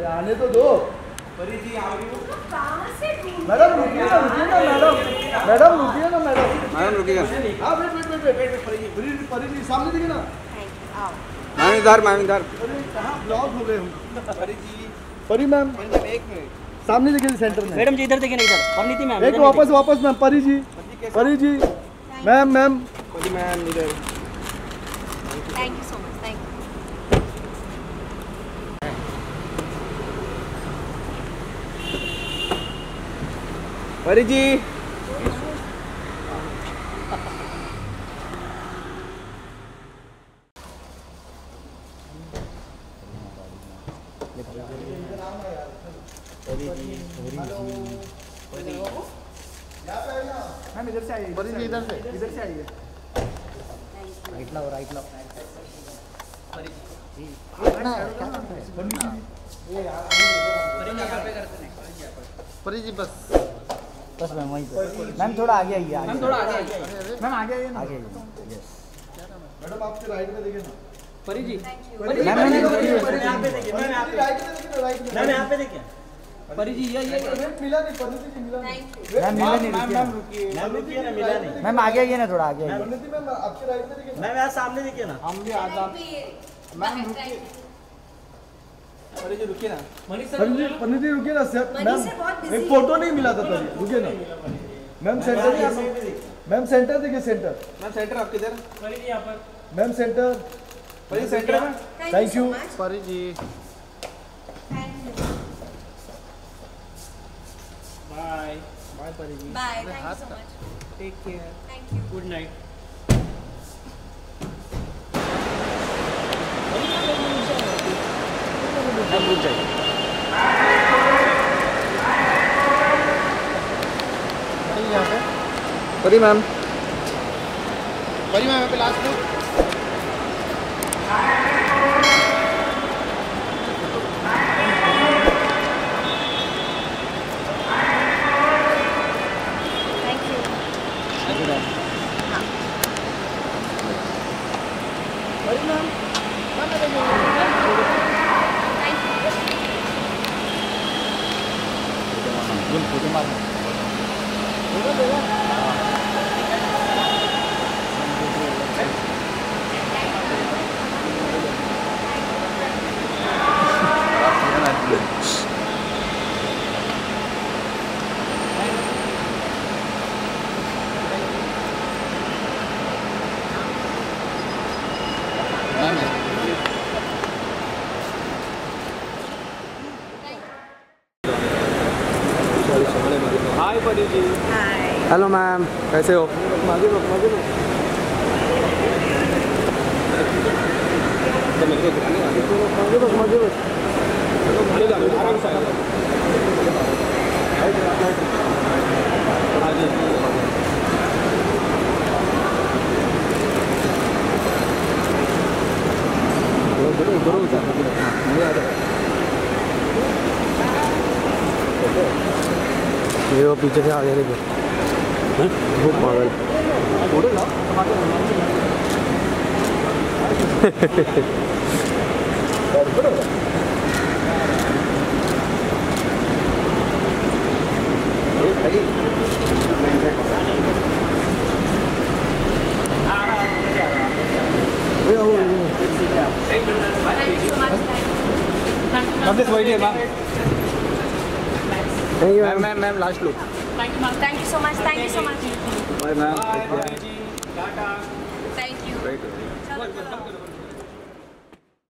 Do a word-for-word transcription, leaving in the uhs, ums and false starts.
अरे आने तो दो। परी जी आओ। मैडम रुकिए ना, रुकिए ना मैडम, मैडम रुकिए ना मैडम, मैडम रुकिएगा। हाँ wait wait wait wait wait Pari ji, Pari ji, Pari जी सामने देखिए ना। मैम इधर, मैम इधर। अरे कहाँ ब्लॉक हो गए हम। परी जी, परी मैम एक मिनट सामने देखिए सेंटर में। मैडम जी इधर देखिए ना, इधर और नीति मैम एक वापस वापस ma'am, Pari ji, Pari ji, ma'am ma'am Pari ma'am इधर। Thank you so much, thank you. Pari ji ma'am इधर से आइए, परी जी इधर से, इधर से आइए। राइट लो, राइट लो। परी जी बस बस मैम वहीं पे। मैम थोड़ा आगे आइए, आगे थोड़ा आगे आइए। मैम आगे आइए ना। आगे आइए। यस मैडम आपके राइट में देखिए ना। परी जी परी जी मैम, मैम, यहाँ पे देखिए, मैम यहाँ पे। राइट में देखिए ना, राइट में। मैम यहाँ पे देखिए। परी जी ये ये वेट मिला नहीं, परी जी मिला नहीं। मैम मिला नहीं, मैम रुकिए मैम ना। रुकिए। मैम रुकिए ना, मिला नहीं। मैम आगे आइए ना, थोड़ा आगे आइए। परी मैम आपके राइट में देखिए ना। मैम यहाँ सामने देखिए ना। हम भी आज आप मैम रुकिए। परी जी रुकिए ना। मनीष परी जी, परी जी रुकिए ना सर। मनीष मैम से बहुत busy एक फोटो नहीं मिला था तभी, रुकिए ना। मैम सेंटर, मैम सेंटर देखिए, सेंटर। मैम सेंटर आप किधर? परी जी यहाँ पर। मैम सेंटर, परी सेंटर में। Thank you Pari ji. Bye bye Pari ji. Bye, thank you so much. Take care. Thank you. Good night. Ma'am रुक जाइए। परी मैम, परी मैम पे लास्ट में। Thank you. Pari ma'am photo मारना। हाय परी जी। हाय। हेलो मैम, कैसे हो? मागे लो, मागे लो। मागे बस, मागे बस। आराम से ये वो पीछे से आ गए देखो। बहुत पागल। मैम दिस वाइट है ma'am. Ma'am ma'am ma'am last look. Thank you so much, thank you so much. Bye ma'am. Bye Pari ji. Tata. Thank you. Right. चलो चलो।